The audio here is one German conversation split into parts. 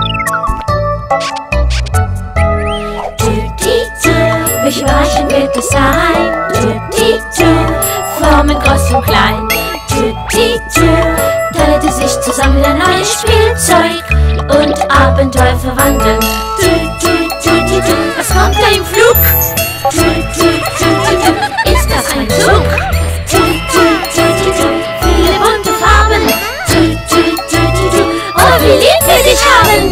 TuTiTu, welch überraschend wird es sein? TuTiTu, Formen groß und klein. TuTiTu, teilte sich zusammen ein neues Spielzeug und Abenteuer verwandeln. TuTiTu, was kommt da im Flug? TuTiTu, ist das ein Zug? TuTiTu, viele bunte Farben. TuTiTu, oh, wie lieb wir dich haben!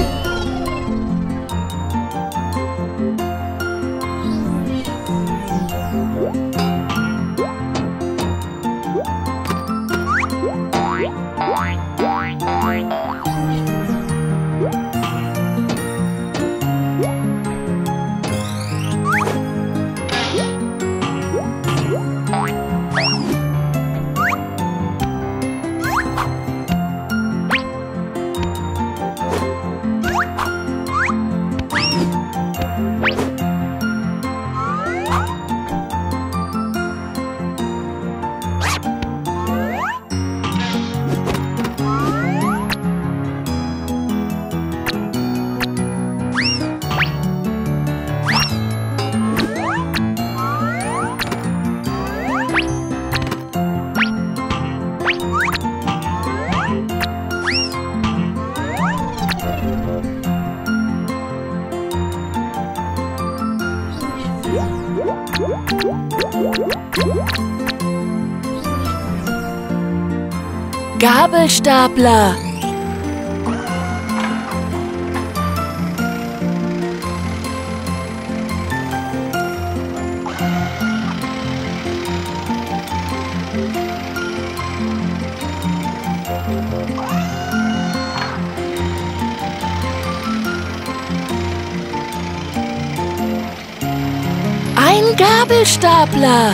Gabelstapler. Ein Gabelstapler.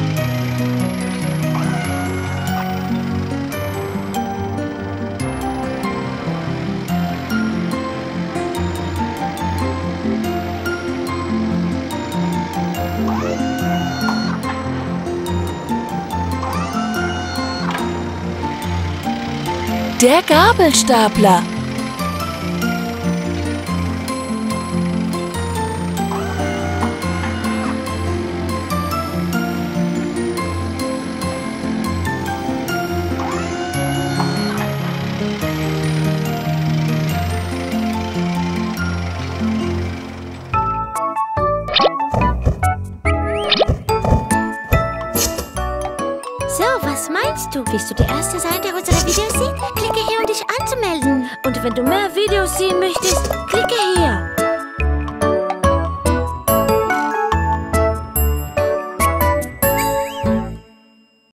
Der Gabelstapler. So, was meinst du? Willst du der Erste sein, der unsere Videos sieht? Klicke hier, um dich anzumelden. Und wenn du mehr Videos sehen möchtest, klicke hier.